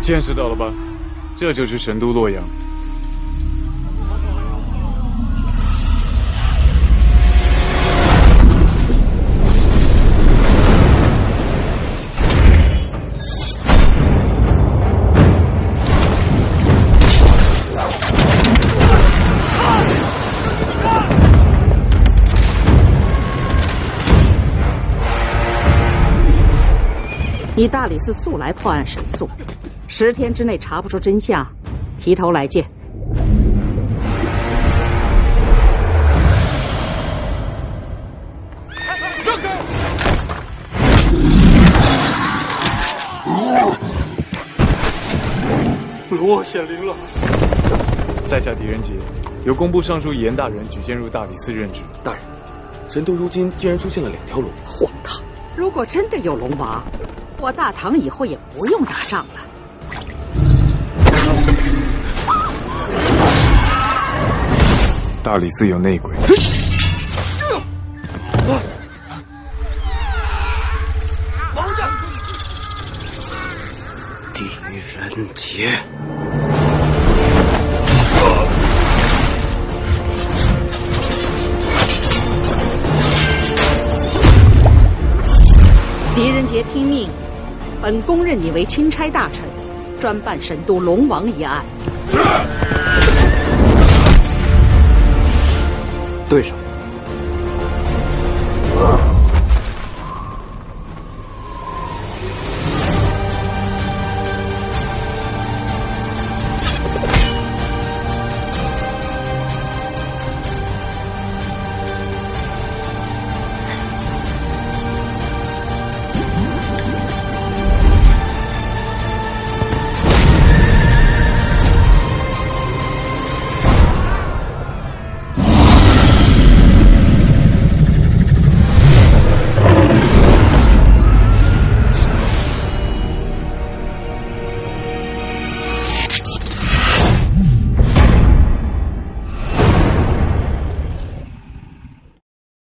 见识到了吧？这就是神都洛阳。 你大理寺素来破案神速，10天之内查不出真相，提头来见。 让开！ 罗显灵了！ 在下狄仁杰，由工部尚书严大人举荐入大理寺任职。 大人，神都如今竟然出现了2条龙， 荒唐！如果真的有龙王，我大唐以后也不用打仗了。 大理寺有内鬼。 狄仁杰。 狄仁杰听命，本宫任你为钦差大臣，专办神都龙王一案。 对上。